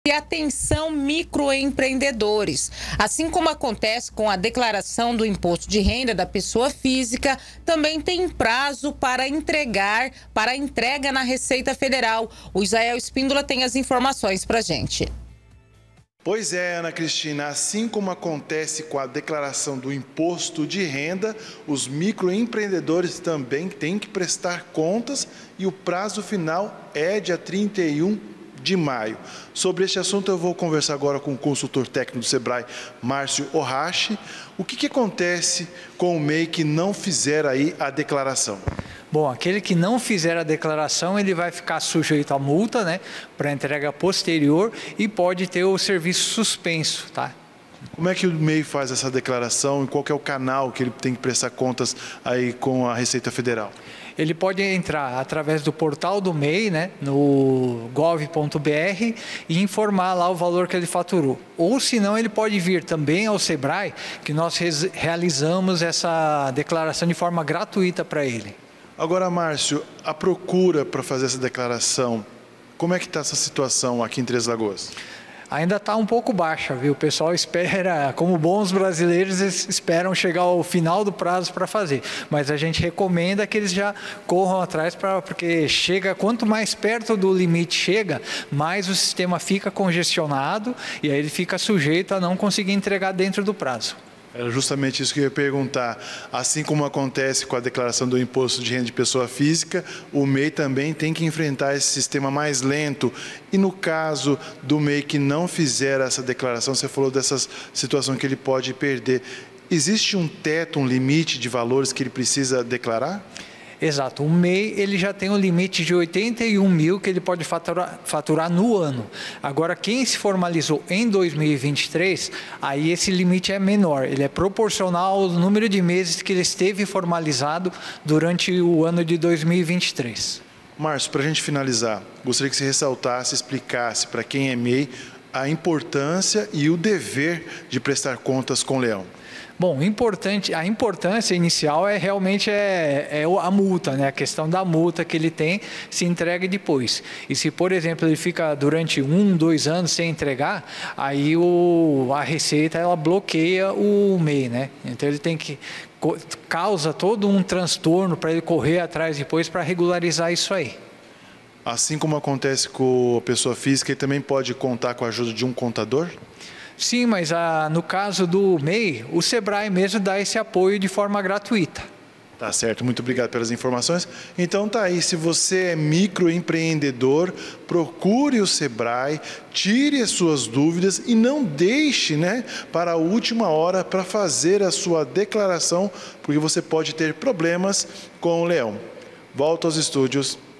E atenção, microempreendedores. Assim como acontece com a declaração do imposto de renda da pessoa física, também tem prazo para entrega na Receita Federal. O Israel Espíndola tem as informações para a gente. Pois é, Ana Cristina, assim como acontece com a declaração do imposto de renda, os microempreendedores também têm que prestar contas e o prazo final é dia 31 de maio. Sobre este assunto eu vou conversar agora com o consultor técnico do Sebrae, Márcio Orrache. O que acontece com o MEI que não fizer aí a declaração? Bom, aquele que não fizer a declaração, ele vai ficar sujeito a multa, né, para entrega posterior e pode ter o serviço suspenso, tá? Como é que o MEI faz essa declaração e qual que é o canal que ele tem que prestar contas aí com a Receita Federal? Ele pode entrar através do portal do MEI, né, no gov.br e informar lá o valor que ele faturou. Ou se não, ele pode vir também ao Sebrae, que nós realizamos essa declaração de forma gratuita para ele. Agora, Márcio, a procura para fazer essa declaração, como é que está essa situação aqui em Três Lagoas? Ainda está um pouco baixa, viu? O pessoal espera, como bons brasileiros, eles esperam chegar ao final do prazo para fazer. Mas a gente recomenda que eles já corram atrás, porque quanto mais perto do limite chega, mais o sistema fica congestionado e aí ele fica sujeito a não conseguir entregar dentro do prazo. Era justamente isso que eu ia perguntar. Assim como acontece com a declaração do imposto de renda de pessoa física, o MEI também tem que enfrentar esse sistema mais lento. E no caso do MEI que não fizer essa declaração, você falou dessas situações que ele pode perder. Existe um teto, um limite de valores que ele precisa declarar? Exato, o MEI ele já tem um limite de 81 mil que ele pode faturar no ano. Agora, quem se formalizou em 2023, aí esse limite é menor, ele é proporcional ao número de meses que ele esteve formalizado durante o ano de 2023. Márcio, para a gente finalizar, gostaria que você ressaltasse, explicasse para quem é MEI a importância e o dever de prestar contas com o Leão. Bom, a importância inicial é realmente a multa, né? A questão da multa que ele tem, se entrega depois. E se, por exemplo, ele fica durante 1, 2 anos sem entregar, aí a Receita ela bloqueia o MEI, né? Então ele tem que causa todo um transtorno para ele correr atrás depois para regularizar isso aí. Assim como acontece com a pessoa física, ele também pode contar com a ajuda de um contador? Sim, mas no caso do MEI, o Sebrae mesmo dá esse apoio de forma gratuita. Tá certo, muito obrigado pelas informações. Então tá aí, se você é microempreendedor, procure o Sebrae, tire as suas dúvidas e não deixe, né, para a última hora para fazer a sua declaração, porque você pode ter problemas com o Leão. Volto aos estúdios.